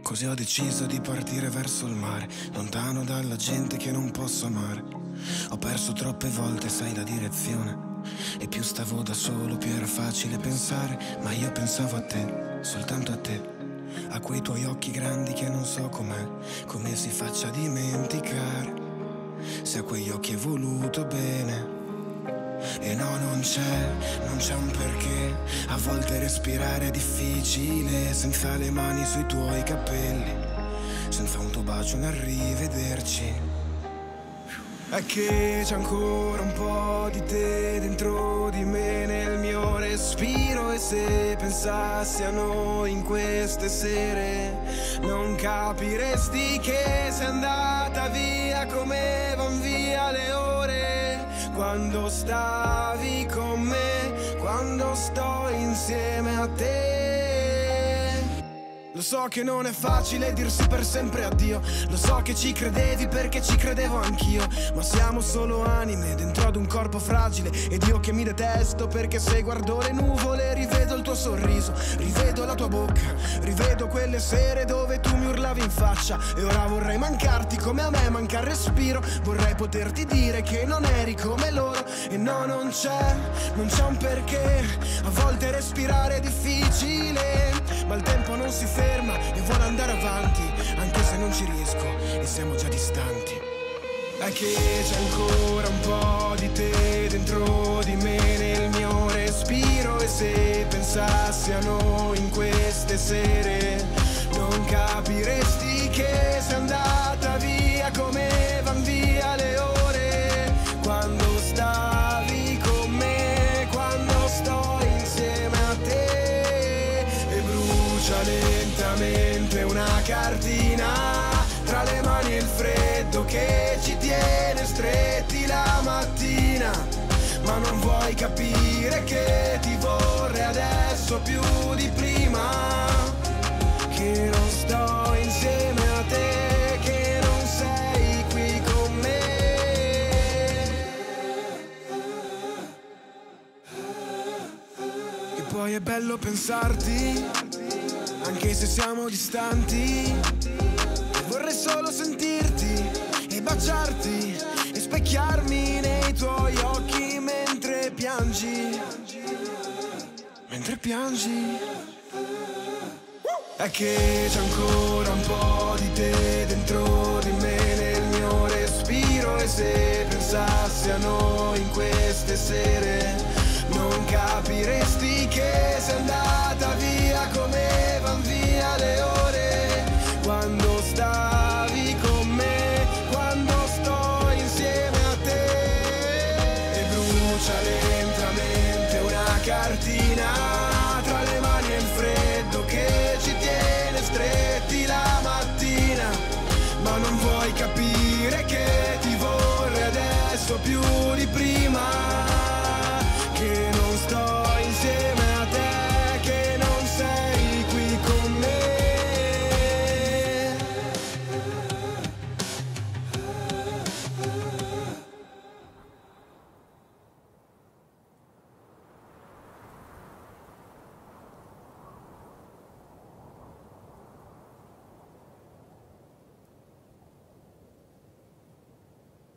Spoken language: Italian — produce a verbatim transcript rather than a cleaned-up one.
Così ho deciso di partire verso il mare, lontano dalla gente che non posso amare. Ho perso troppe volte, sai, la direzione, e più stavo da solo più era facile pensare. Ma io pensavo a te, soltanto a te, a quei tuoi occhi grandi che non so com'è, come si faccia a dimenticare, se a quegli occhi hai voluto bene. E no, non c'è, non c'è un perché, a volte respirare è difficile, senza le mani sui tuoi capelli, senza un tuo bacio, un arrivederci. È che c'è ancora un po' di te dentro di me, nel mio respiro, e se pensassi a noi in queste sere non capiresti che sei andata via come van via le ore, quando stavi con me, quando sto insieme a te. Lo so che non è facile dirsi per sempre addio, lo so che ci credevi perché ci credevo anch'io, ma siamo solo anime dentro ad un corpo fragile, ed io che mi detesto perché se guardo le nuvole rivedo il tuo sorriso, rivedo la tua bocca, rivedo quelle sere dove tu mi urlavi in faccia, e ora vorrei mancarti come a me manca il respiro, vorrei poterti dire che non eri come loro. E no, non c'è, non c'è un perché, a volte respirare è difficile, ma il tempo non si ferma e vuole andare avanti, anche se non ci riesco e siamo già distanti. È che c'è ancora un po' di te dentro di me, nel mio respiro, e se pensassi a noi in queste sere non capiresti che sei andata via come van via le ore, quando stavi con me, quando sto insieme a te. E brucia lentamente una cartina tra le mani e il freddo che ci tiene stretti la mattina, ma non vuoi capire che ti vorrei adesso più di prima, che non sto insieme a te, che non sei qui con me. E poi è bello pensarti, anche se siamo distanti, vorrei solo sentirti e baciarti e specchiarmi nei tuoi occhi mentre piangi, mentre piangi. È che c'è ancora un po' di te dentro di me, nel mio respiro, e se pensassi a noi in queste sere non capiresti che sei andata via